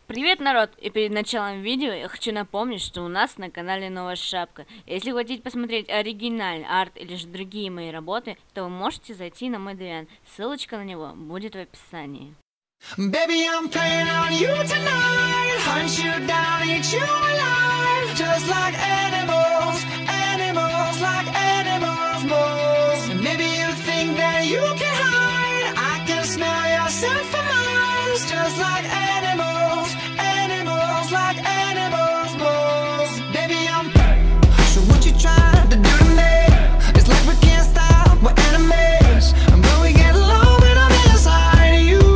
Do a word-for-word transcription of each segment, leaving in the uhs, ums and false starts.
Привет, народ! И перед началом видео я хочу напомнить, что у нас на канале новая шапка. Если вы хотите посмотреть оригинальный арт или же другие мои работы, то вы можете зайти на мой Deviant. Ссылочка на него будет в описании. Baby, I'm playing on you tonight. Hunt you down, eat you alive. Just like animals, animals, like animals, moles. And maybe you think that you can hide. I can smell yourself for miles. Just like animals, animals, like animals, moles. Baby, I'm so what you trying to do to me? It's like we can't stop, we're enemies. And when we get low, when I'm inside of you.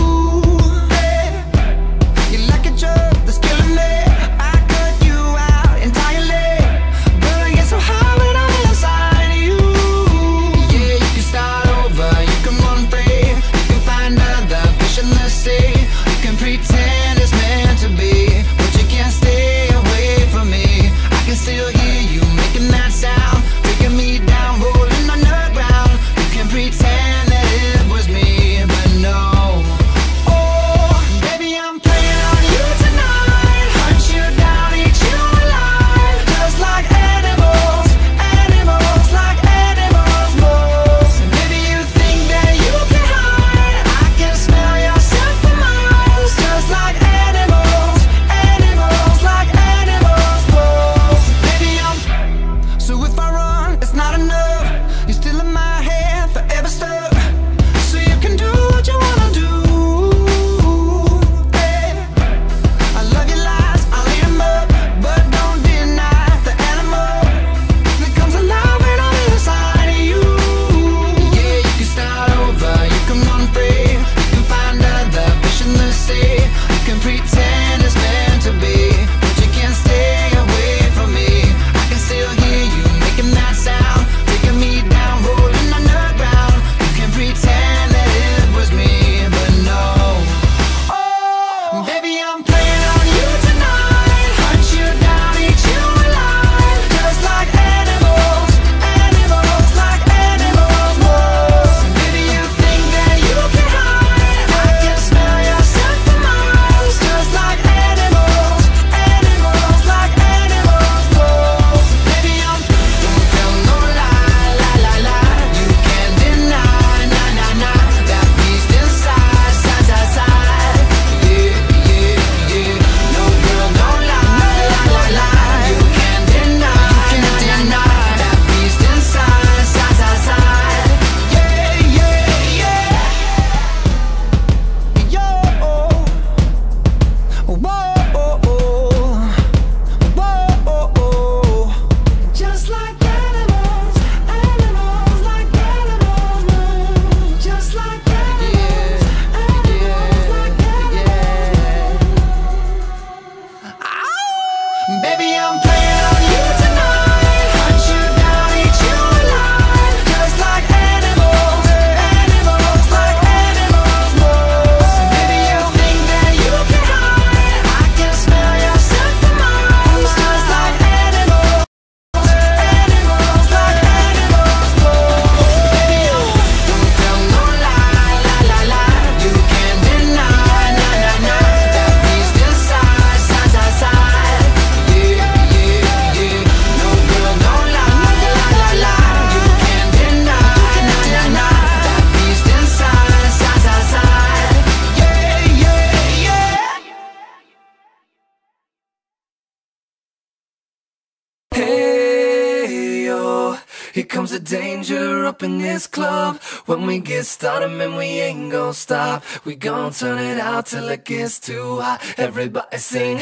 Here comes the danger up in this club. When we get started, man, we ain't gon' stop. We gon' turn it out till it gets too hot. Everybody sing,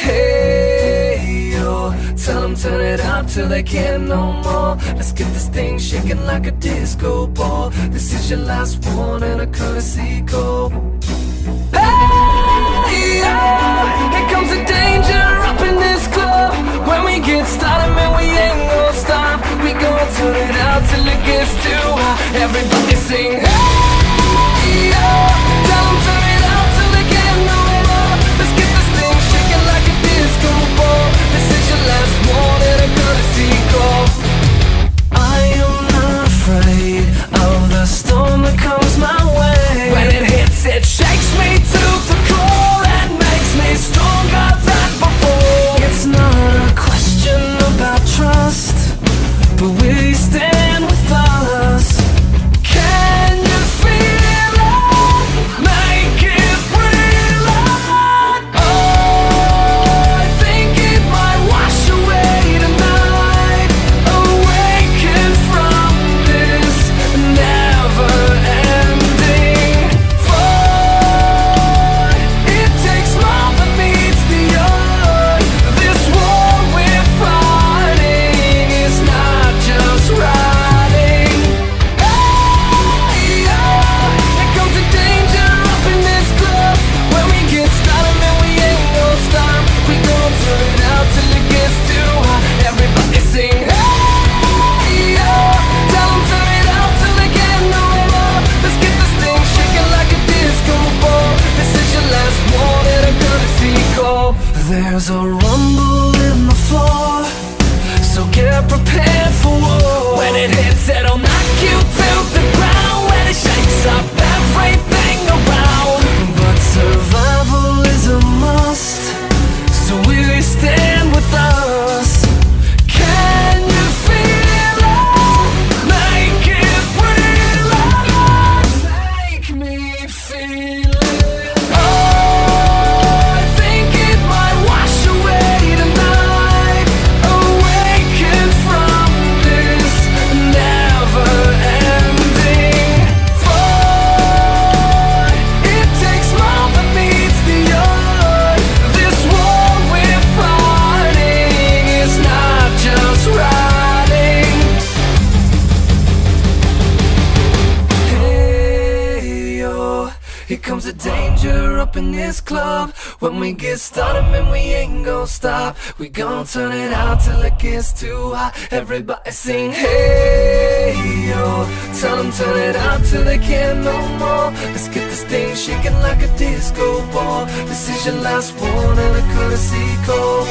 hey, yo. Tell them turn it up till they can't no more. Let's get this thing shaking like a disco ball. This is your last one and a courtesy call. Hey, yo. Here comes the danger up in this club. When we get started, man, we ain't gon' stop. We gon' turn it out till it gets too hot. Everybody sing, hey, yo. Tell them turn it out till they can't no more. Let's get this thing shaking like a disco ball. This is your last one and a courtesy call. I am not afraid of the storm that comes my way. When it hits, it shakes me to the core and makes me stronger. There's a rumble in the floor, so get prepared for war. When it hits, it'll knock you to the ground. When it shakes up everything around. But survival is a must, so will you stand with us? Can you feel it? Make it real. Make me feel it. Oh, I think it might wash away tonight. Awaken from this never ending fight. It takes more than meets the eye. This war we're fighting is not just riding. Hey yo, here comes the danger up in this club. When we get started, man, we ain't gon' stop. We gon' turn it out till it gets too hot. Everybody sing, hey yo. Tell them turn it out till they can't no more. Let's get this thing shaking like a disco ball. This is your last one and a courtesy call.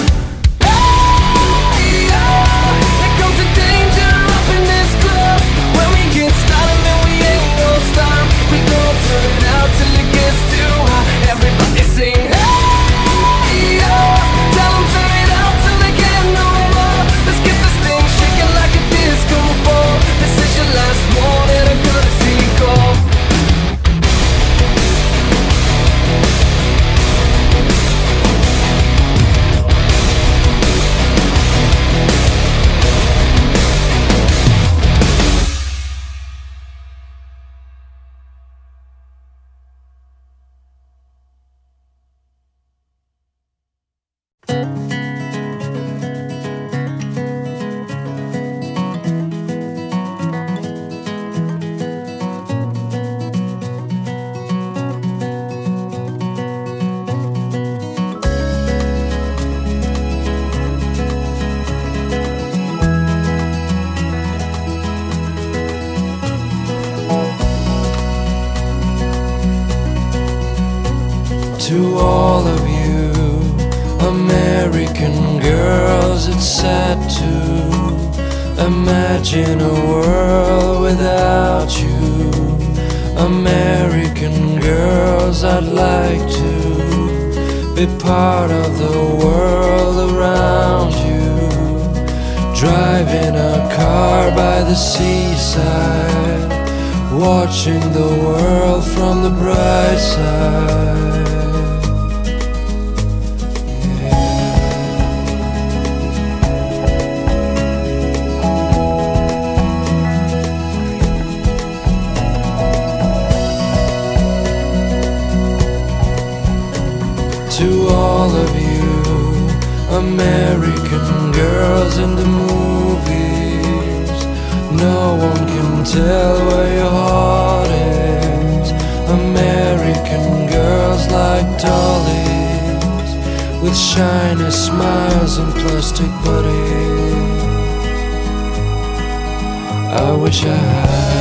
Hey yo, here comes the danger up in this club. When we get started, man, we ain't gon' stop. We gon' turn it out till it gets too hot. Everybody sing, hey yo. Tell them turn it out till they can't no more. Let's get this thing shaking like a disco ball. This is your last one and a courtesy call. To all of you American girls, it's sad to imagine a world without you. American girls, I'd like to be part of the world around you. Driving a car by the seaside, watching the world from the bright side. To all of you American girls in the movies, no one can tell where your heart is. American girls like dollies, with shiny smiles and plastic bodies. I wish I had